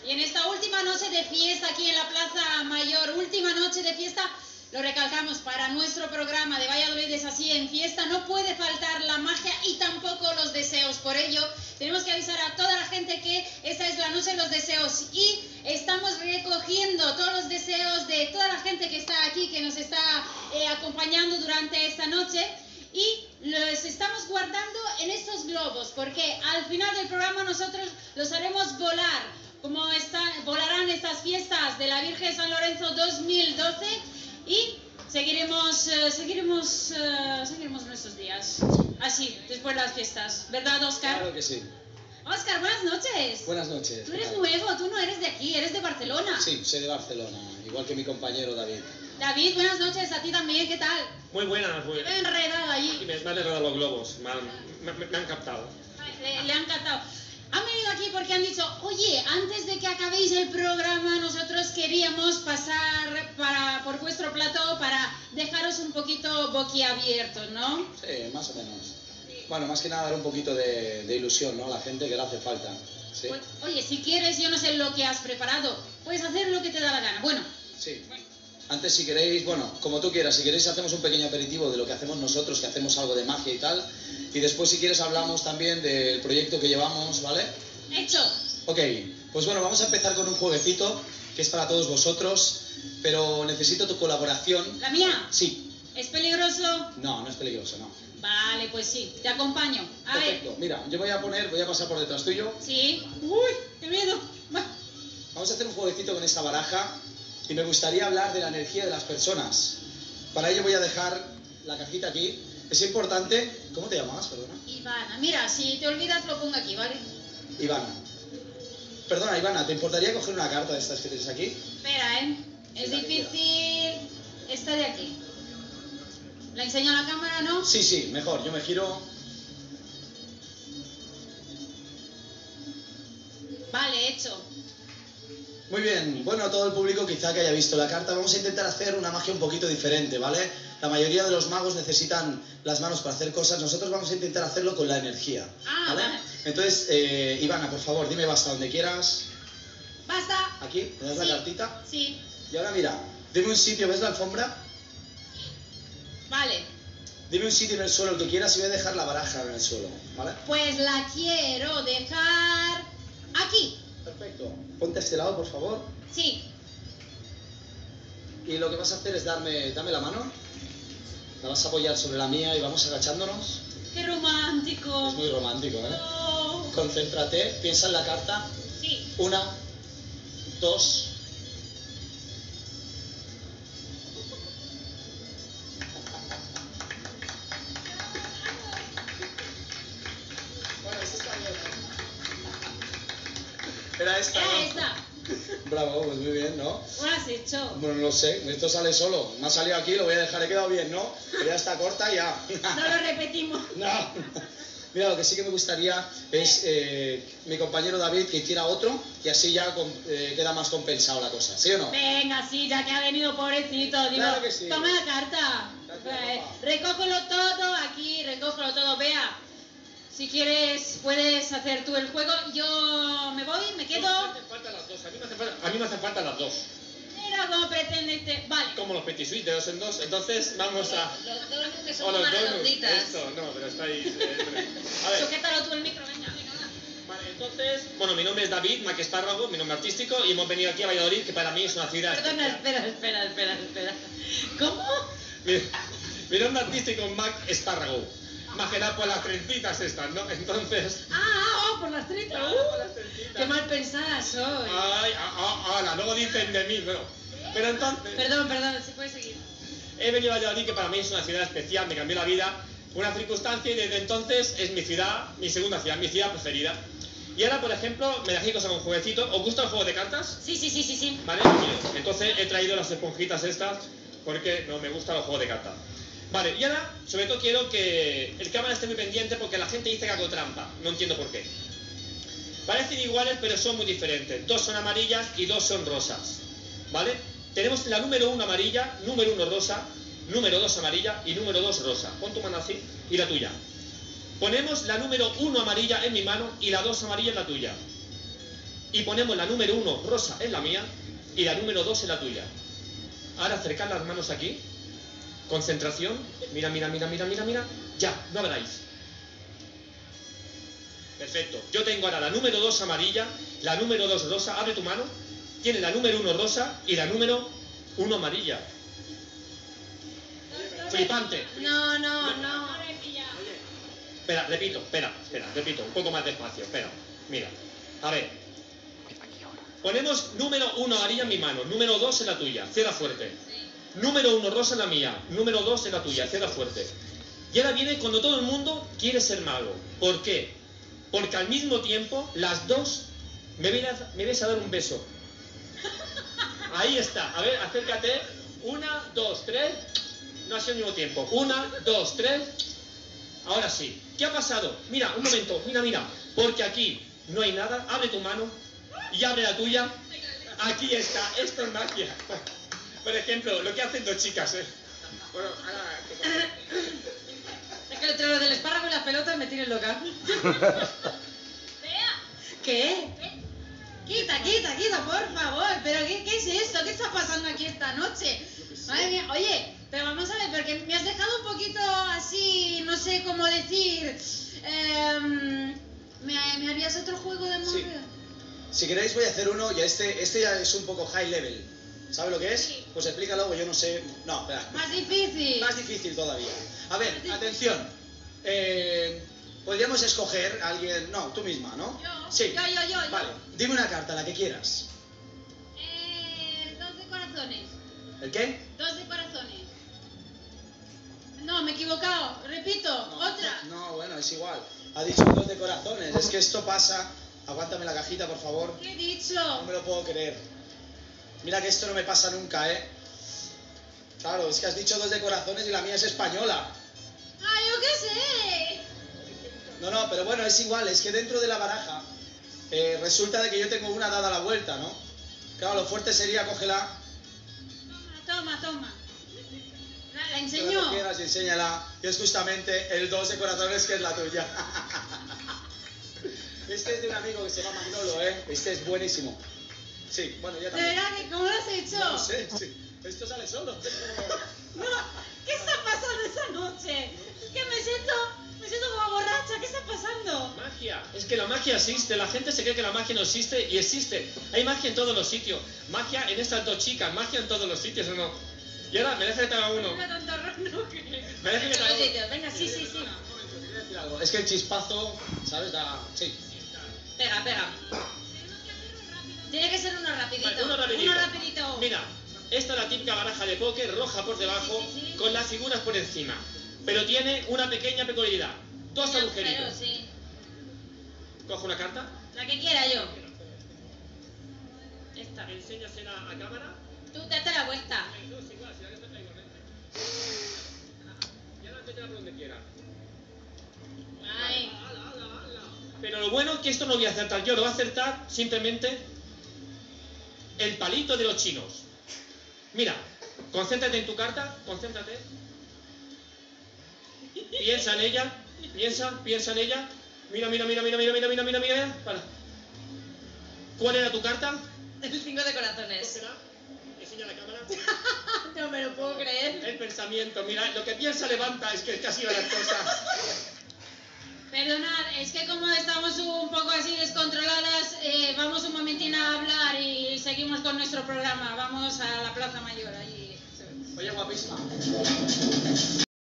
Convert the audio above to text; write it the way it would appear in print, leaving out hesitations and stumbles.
Y en esta última noche de fiesta aquí en la Plaza Mayor, última noche de fiesta, lo recalcamos, para nuestro programa de Valladolid es así en fiesta, no puede faltar la magia y tampoco los deseos. Por ello, tenemos que avisar a toda la gente que esta es la noche de los deseos y estamos recogiendo todos los deseos de toda la gente que está aquí, que nos está acompañando durante esta noche. Y los estamos guardando en estos globos, porque al final del programa nosotros los haremos volar, como volarán estas fiestas de la Virgen de San Lorenzo 2012, y seguiremos nuestros días, así, después de las fiestas. ¿Verdad, Óscar? Claro que sí. Óscar, buenas noches. Buenas noches. Tú eres nuevo, tú no eres de aquí, eres de Barcelona. Sí, soy de Barcelona, igual que mi compañero David. David, buenas noches, a ti también, ¿qué tal? Muy buenas, muy Me he enredado allí. Me han enredado los globos, me han captado. Le han captado. Han venido aquí porque han dicho, oye, antes de que acabéis el programa, nosotros queríamos pasar por vuestro plató para dejaros un poquito boquiabiertos, ¿no? Sí, más o menos. Bueno, más que nada dar un poquito de ilusión, ¿no? A la gente que le hace falta. ¿Sí? Pues, oye, si quieres, yo no sé lo que has preparado, puedes hacer lo que te da la gana. Bueno. Sí. Antes, si queréis, bueno, como tú quieras, si queréis hacemos un pequeño aperitivo de lo que hacemos nosotros, que hacemos algo de magia y tal. Y después, si quieres, hablamos también del proyecto que llevamos, ¿vale? Hecho. Ok, pues bueno, vamos a empezar con un jueguecito que es para todos vosotros, pero necesito tu colaboración. ¿La mía? Sí. ¿Es peligroso? No, no es peligroso, no. Vale, pues sí, te acompaño. A Perfecto. ver. Mira, yo voy a pasar por detrás tuyo. Sí. Uy, qué miedo. Vamos a hacer un jueguecito con esta baraja y me gustaría hablar de la energía de las personas. Para ello voy a dejar la cajita aquí. Es importante... ¿Cómo te llamas, perdona? Ivana, mira, si te olvidas lo pongo aquí, ¿vale? Ivana. Perdona, Ivana, ¿te importaría coger una carta de estas que tienes aquí? Espera, ¿eh? Es difícil esta de aquí. ¿La enseño a la cámara, no? Sí, sí, mejor. Yo me giro. Vale, hecho. Muy bien. Bueno, a todo el público quizá que haya visto la carta, vamos a intentar hacer una magia un poquito diferente, ¿vale? La mayoría de los magos necesitan las manos para hacer cosas. Nosotros vamos a intentar hacerlo con la energía, ¿vale? Entonces, Ivana, por favor, dime basta donde quieras. ¿Basta? Aquí, ¿me das la cartita? Sí. Y ahora mira, dime un sitio, ¿ves la alfombra? Vale. Dime un sitio en el suelo, el que quieras, y voy a dejar la baraja en el suelo, ¿vale? Pues la quiero dejar aquí. Perfecto. Ponte a este lado, por favor. Sí. Y lo que vas a hacer es dame la mano. La vas a apoyar sobre la mía y vamos agachándonos. ¡Qué romántico! Es muy romántico, ¿eh? Oh. Concéntrate, piensa en la carta. Sí. 1, 2... Era esta, ¿no? Era esta. Bravo, pues muy bien, ¿no? ¿Cómo lo has hecho? Bueno, no lo sé, esto sale solo. Me ha salido aquí, lo voy a dejar, he quedado bien, ¿no? Pero ya está corta y ya. No lo repetimos. No. Mira, lo que sí que me gustaría es mi compañero David que hiciera otro y así ya queda más compensado la cosa, ¿sí o no? Venga, sí, ya que ha venido pobrecito. Digo, Claro que sí. toma la carta. Recógelo todo aquí, recógelo todo. Vea, si quieres puedes hacer tú el juego. Yo me voy, me quedo. No, me hacen falta las dos. A mí me hacen falta las dos. Mira cómo pretende este. Vale. Como los petit suisse de dos en dos. Entonces vamos a... Los donuts que O son los más donuts. redonditas. Esto, no, pero estáis... A ver. Sujétalo tú el micro, venga, venga, va. Vale, entonces... Bueno, mi nombre es David Mac Espárrago, mi nombre artístico, y hemos venido aquí a Valladolid, que para mí es una ciudad... Perdona, especial. espera. ¿Cómo? Mi nombre artístico es Mac Espárrago. Más que nada por las trencitas estas, ¿no? Entonces... Por las tritas. Claro, por las trencitas. Qué mal pensada soy. Ay, ahora, luego dicen de mí, pero entonces... Perdón, se puede seguir. He venido a Valladolid, que para mí es una ciudad especial, me cambió la vida, una circunstancia, y desde entonces es mi ciudad, mi segunda ciudad, mi ciudad preferida. Y ahora, por ejemplo, me dejé cosas con un jueguecito. ¿Os gusta el juego de cartas? Sí. Vale, entonces he traído las esponjitas estas, porque no me gustan los juegos de cartas. Vale, y ahora, sobre todo quiero que el cámara esté muy pendiente porque la gente dice que hago trampa, no entiendo por qué. Parecen iguales, pero son muy diferentes. Dos son amarillas y dos son rosas, ¿vale? Tenemos la número 1 amarilla, número 1 rosa, número 2 amarilla y número 2 rosa. Pon tu mano así y la tuya. Ponemos la número 1 amarilla en mi mano y la 2 amarilla en la tuya. y ponemos la número 1 rosa en la mía y la número 2 en la tuya. Ahora acercad las manos aquí. Concentración. Mira, mira, mira, mira, mira, mira. Ya, no abráis. Perfecto. Yo tengo ahora la número 2 amarilla, la número 2 rosa. Abre tu mano. Tiene la número 1 rosa y la número 1 amarilla. Flipante. No. Espera, repito, un poco más despacio, espera, mira, a ver. Ponemos número 1 amarilla en mi mano, número 2 en la tuya, cierra fuerte. Número 1 rosa en la mía, número 2 en la tuya, cierra fuerte. Y ahora viene cuando todo el mundo quiere ser mago. ¿Por qué? Porque al mismo tiempo, las dos me vais a dar un beso. Ahí está, a ver, acércate. 1, 2, 3. No ha sido al mismo tiempo. 1, 2, 3. Ahora sí. ¿Qué ha pasado? Mira, un momento, mira. Porque aquí no hay nada. Abre tu mano y abre la tuya. Aquí está. Esto es magia. Por ejemplo, lo que hacen dos chicas, Bueno, ahora... Es que entre lo del espárrago y las pelotas me tienen loca. ¿Qué? Quita, por favor. ¿Pero qué es esto? ¿Qué está pasando aquí esta noche? Madre mía, oye, pero vamos a ver, porque me has dejado un poquito así, no sé cómo decir. ¿Me harías otro juego de móvil? Sí. Si queréis voy a hacer uno, y este ya es un poco high level. ¿Sabe lo que es? Sí. Pues explícalo, pues yo no sé. No, espera. Más difícil. Más difícil todavía. A ver, atención. Podríamos escoger a alguien... No, tú misma, ¿no? Yo. Sí. Yo. Vale, dime una carta, la que quieras. 2 de corazones. ¿El qué? 2 de corazones. No, me he equivocado. Repito, otra. No, bueno, es igual. Ha dicho 2 de corazones. Es que esto pasa... Aguántame la cajita, por favor. ¿Qué he dicho? No me lo puedo creer. Mira que esto no me pasa nunca, Claro, es que has dicho 2 de corazones y la mía es española. Ah, yo qué sé. No, pero bueno, es igual. Es que dentro de la baraja resulta de que yo tengo una dada a la vuelta, ¿no? Claro, lo fuerte sería cógela. Toma. La Que enseño. la quieras y enséñala. Y es justamente el 2 de corazones que es la tuya. Este es de un amigo que se llama Manolo, Este es buenísimo. Sí, bueno, ya ¿De también. verdad que cómo lo has hecho? No sé, sí. Esto sale solo. No, ¿qué está pasando esta noche? Es que me siento como borracha. ¿Qué está pasando? Magia. Es que la magia existe. La gente se cree que la magia no existe y existe. Hay magia en todos los sitios. Magia en estas dos chicas. Magia en todos los sitios, ¿o no? Y ahora me deja que te haga uno. Me tanto no, que... Me deja que te haga uno. Venga, sí. Es que el chispazo, ¿sabes? Sí. Pega. Tiene que ser uno rapidito. Vale, uno rapidito. Mira, esta es la típica baraja de póker, roja por debajo, Sí. con las figuras por encima. Pero tiene una pequeña peculiaridad. Dos agujeritos. Pero sí. Cojo una carta. La que quiera yo. Esta. Enséñasela a cámara. Tú date la vuelta. No, es igual, si la que está igualmente. Y ahora métela por donde quiera. Ay. Pero lo bueno es que esto no lo voy a acertar yo, lo voy a acertar simplemente el palito de los chinos. Mira, concéntrate en tu carta, concéntrate. Piensa en ella, piensa en ella. Mira. Para. ¿Cuál era tu carta? El 5 de corazones. Cógela, enseña a la cámara. No me lo puedo creer. El pensamiento, mira, lo que piensa levanta, es que casi va las cosas. Perdonad, es que como estamos un poco así descontroladas, vamos un momentín a hablar y seguimos con nuestro programa. Vamos a la Plaza Mayor allí. Oye, guapísima.